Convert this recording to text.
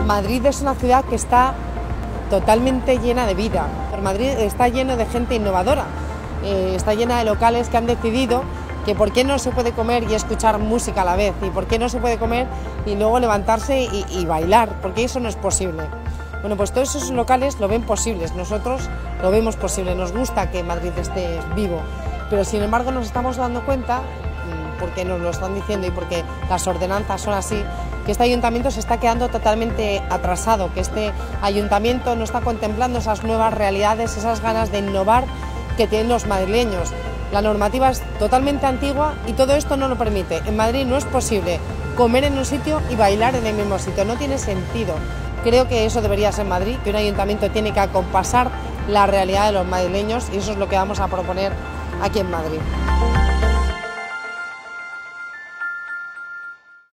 Madrid es una ciudad que está totalmente llena de vida. Madrid está lleno de gente innovadora, está llena de locales que han decidido que por qué no se puede comer y escuchar música a la vez, y por qué no se puede comer y luego levantarse y bailar, porque eso no es posible. Bueno, pues todos esos locales lo ven posibles, nosotros lo vemos posible, nos gusta que Madrid esté vivo, pero sin embargo nos estamos dando cuenta, porque nos lo están diciendo y porque las ordenanzas son así, que este ayuntamiento se está quedando totalmente atrasado, que este ayuntamiento no está contemplando esas nuevas realidades, esas ganas de innovar que tienen los madrileños. La normativa es totalmente antigua y todo esto no lo permite. En Madrid no es posible comer en un sitio y bailar en el mismo sitio, no tiene sentido. Creo que eso debería ser Madrid, que un ayuntamiento tiene que acompasar la realidad de los madrileños, y eso es lo que vamos a proponer aquí en Madrid.